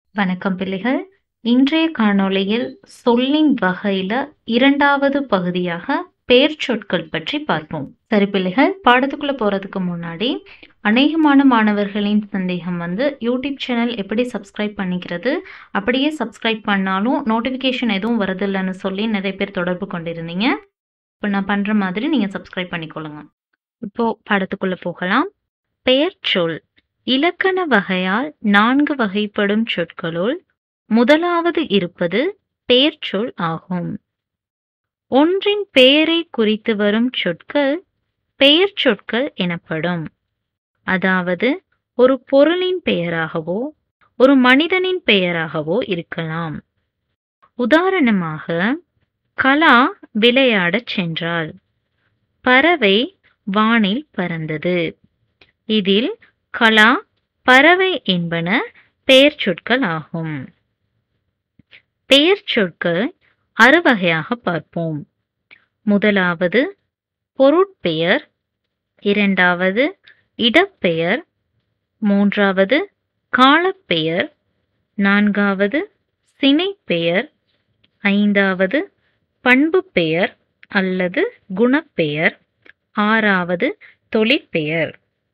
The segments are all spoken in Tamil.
வணக்கம் பிள்ளைகள். இன்றைய காணொளியில் சொல்லின் வகையில 2வது பகுதியாக பெயர்ச்சொற்கள் பற்றி பார்ப்போம். சரி பிள்ளைகள், பாடத்துக்குள்ள போறதுக்கு முன்னாடி அநேகமான மாணவர்களின் சந்தேகம் யூடியூப் சேனல் எப்படி சப்ஸ்கிரைப் பண்ணிக்கிறது, அப்படியே சப்ஸ்கிரைப் பண்ணாலும் நோட்டிஃபிகேஷன் எதுவும் வருதில்லைன்னு சொல்லி நிறைய பேர் தொடர்பு கொண்டிருந்தீங்க. இப்போ நான் பண்ற மாதிரி நீங்க சப்ஸ்கிரைப் பண்ணிக்கொள்ளுங்க. இப்போ பாடத்துக்குள்ள போகலாம். பெயர்ச்சொல் இலக்கண வகையால் 4 வகைப்படும் சொற்களுள் முதலாவது இருப்பது பெயர்ச்சொல் ஆகும். ஒன்றின் பெயரை குறித்து வரும் சொற்கள் பெயர்ச்சொற்கள் எனப்படும். அதாவது ஒரு பொருளின் பெயராகவோ ஒரு மனிதனின் பெயராகவோ இருக்கலாம். உதாரணமாக, கலா விளையாடச் சென்றாள். பறவை வானில் பறந்தது. இதில் கலா, பறவை என்பன பெயர்ச்சொற்கள் ஆகும். பெயர்ச்சொற்கள் 6 வகையாக பார்ப்போம். முதலாவது பொருட்பெயர், 2வது இடப்பெயர், 3வது காலப்பெயர், 4வது சினைப்பெயர், 5வது பண்புப்பெயர் அல்லது குணப்பெயர், 6வது தொழிற்பெயர்.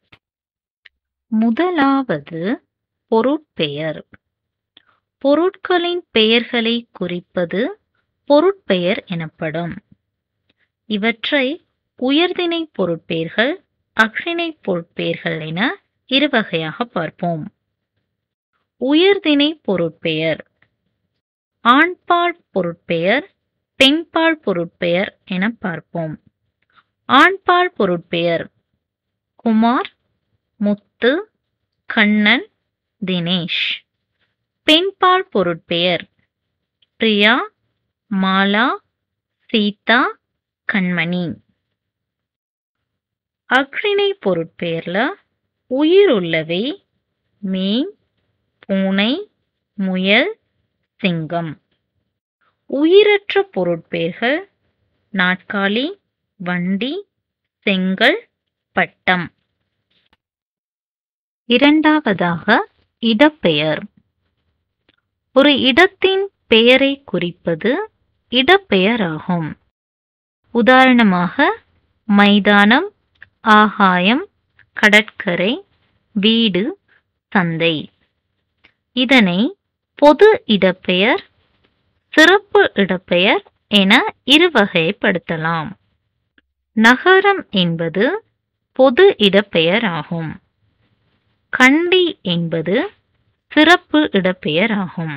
முதலாவது பொருட்பெயர். பொருட்களின் பெயர்களை குறிப்பது பொருட்பெயர் எனப்படும். இவற்றை உயர்திணை பொருட்பெயர்கள், அஃறிணை பொருட்பெயர்கள் என 2 வகையாக பார்ப்போம். உயர்திணை பொருட்பெயர் ஆண்பால் பொருட்பெயர், பெண்பால் பொருட்பெயர் என பார்ப்போம். ஆண்பால் பொருட்பெயர் குமார், முத்து, கண்ணன், தினேஷ். பெண்பால் பொருட்பெயர் பிரியா, மாலா, சீதா, கண்மணி. அஃறிணை பொருட்பெயர்ல உயிருள்ளவை மீன், பூனை, முயல், சிங்கம். உயிரற்ற பொருட்பெயர்கள் நாற்காலி, வண்டி, செங்கல், பட்டம். 2வதாக இடப்பெயர். ஒரு இடத்தின் பெயரை குறிப்பது இடப்பெயர் ஆகும். உதாரணமாக, மைதானம், ஆகாயம், கடற்கரை, வீடு, சந்தை. இதனை பொது இடப்பெயர், சிறப்பு இடப்பெயர் என 2 வகைப்படுத்தலாம். நகரம் என்பது பொது இடப்பெயர் ஆகும். கண்டி என்பது சிறப்பு இடப்பெயர் ஆகும்.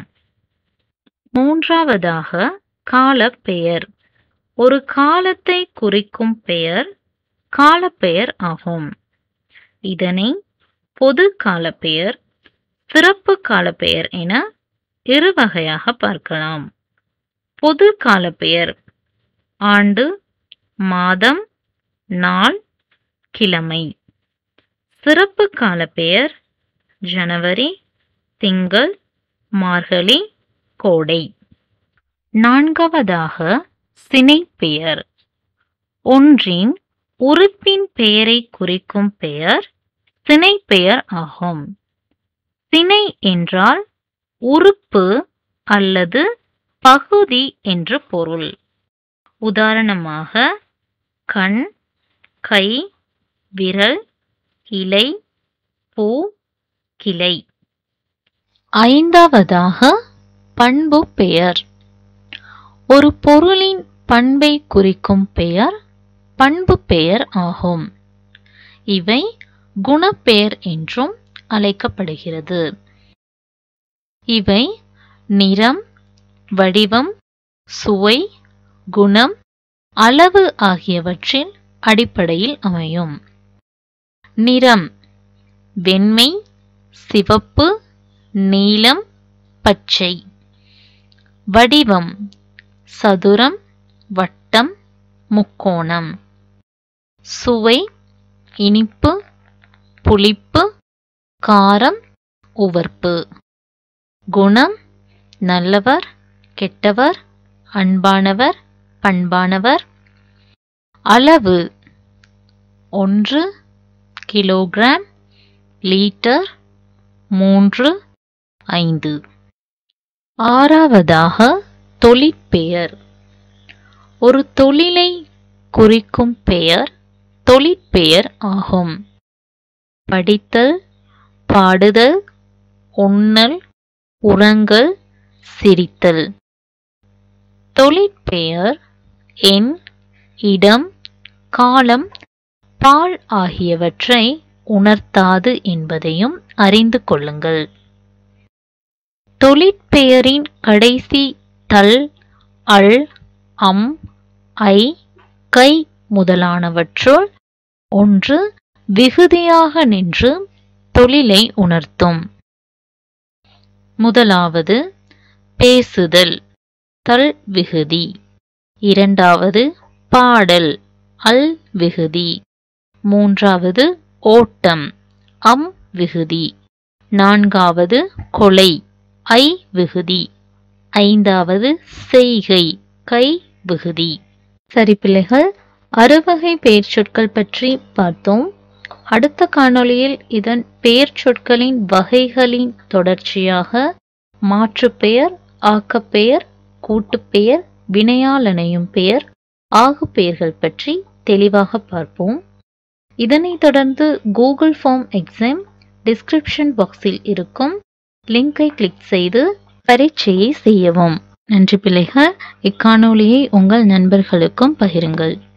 3வதாக காலப்பெயர். ஒரு காலத்தை குறிக்கும் பெயர் காலப்பெயர் ஆகும். இதனை பொது காலப்பெயர், சிறப்பு காலப்பெயர் என 2 வகையாக பார்க்கலாம். பொது காலப்பெயர் ஆண்டு, மாதம், நாள், கிழமை. சிறப்பு காலப்பெயர் ஜனவரி, திங்கள், மார்கழி, கோடை. 4வதாக சினைப்பெயர். ஒன்றின் உறுப்பின் பெயரை குறிக்கும் பெயர் சினைப்பெயர் ஆகும். சினை என்றால் உறுப்பு அல்லது பகுதி என்று பொருள். உதாரணமாக, கண், கை, விரல், இலை, பூ, கிளை. 5வதாக பண்பு பெயர். ஒரு பொருளின் பண்பை குறிக்கும் பெயர் பண்பு பெயர் ஆகும். இவை குணப்பெயர் என்றும் அழைக்கப்படுகிறது. இவை நிறம், வடிவம், சுவை, குணம், அளவு ஆகியவற்றின் அடிப்படையில் அமையும். நிறம் வெண்மை, சிவப்பு, நீலம், பச்சை. வடிவம் சதுரம், வட்டம், முக்கோணம். சுவை இனிப்பு, புளிப்பு, காரம், உவர்ப்பு. குணம் நல்லவர், கெட்டவர், அன்பானவர், பண்பானவர். அளவு 1 கிலோகிராம், லிட்டர், 3, 5. ஆறாவதாக தொழிற்பெயர். ஒரு தொழிலை குறிக்கும் பெயர் தொழிற்பெயர் ஆகும். படித்தல், பாடுதல், உண்ணல், உறங்கல், சிரித்தல். தொழிற்பெயர் எண், இடம், காலம், பால் ஆகியவற்றை உணர்த்தாது என்பதையும் அறிந்து கொள்ளுங்கள். தொழிற்பெயரின் கடைசி தல், அல், அம், ஐ, கை முதலானவற்றுள் ஒன்று விகுதியாக நின்று தொழிலை உணர்த்தும். முதலாவது பேசுதல், தல் விகுதி. இரண்டாவது பாடல், அல் விகுதி. மூன்றாவது ஓட்டம், அம் விகுதி. நான்காவது கொலை, ஐ விகுதி. ஐந்தாவது செய்கை, கை விகுதி. சரி பிள்ளைகள், அறுவகை பெயர்ச்சொற்கள் பற்றி பார்த்தோம். அடுத்த காணொளியில் இதன் பெயர்ச்சொற்களின் வகைகளின் தொடர்ச்சியாக மாற்றுப்பெயர், ஆக்கப்பெயர், கூட்டுப்பெயர், வினையால் இணையும் பெயர், ஆகுப்பெயர்கள் பற்றி தெளிவாக பார்ப்போம். இதனைத் தொடர்ந்து கூகுள் ஃபார்ம் எக்ஸாம் டிஸ்கிரிப்ஷன் பாக்ஸில் இருக்கும் லிங்கை கிளிக் செய்து பரீட்சையை செய்யவும். நன்றி பிள்ளைகள். இக்காணொளியை உங்கள் நண்பர்களுக்கும் பகிருங்கள்.